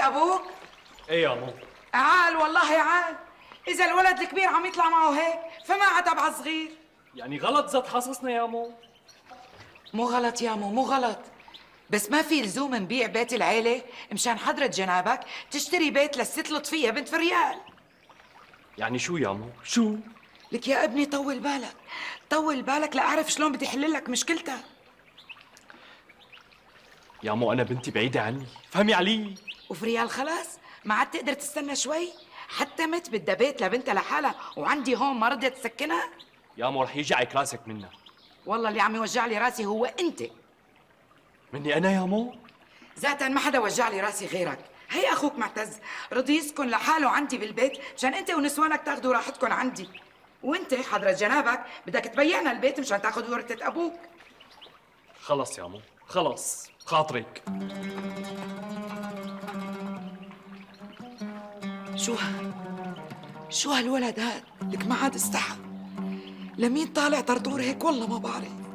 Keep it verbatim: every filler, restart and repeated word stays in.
ابوك؟ ايه يا مو؟ عال والله عال. اذا الولد الكبير عم يطلع معه هيك فما عتب على الصغير. يعني غلط زاد حصصنا يا مو؟ مو غلط يا مو، مو غلط، بس ما في لزوم نبيع بيت العيلة مشان حضرة جنابك تشتري بيت للست لطفية بنت فريال. يعني شو يا مو؟ شو؟ لك يا ابني طول بالك، طول بالك لأعرف شلون بدي حل لك مشكلتك. يا مو أنا بنتي بعيدة عني، فهمي علي. وفريال خلاص ما عاد تقدر تستنى شوي؟ حتى مت بدها بيت لبنتها لحالها وعندي هون ما رضيت تسكنها. يا مو رح يجعك راسك منها. والله اللي عم يوجع لي راسي هو انت. مني أنا يا مو؟ ذاتا ما حدا وجع لي راسي غيرك. هي اخوك معتز رضي يسكن لحاله عندي بالبيت مشان انت ونسوانك تاخذوا راحتكم عندي، وانت حضرة جنابك بدك تبيعنا البيت مشان تاخذ ورثة ابوك. خلص يا مو، خلص خاطرك. شو ها؟ شو هالولد هاد؟ لك ما عاد استحى. لمين طالع طرطور هيك والله ما بعرف.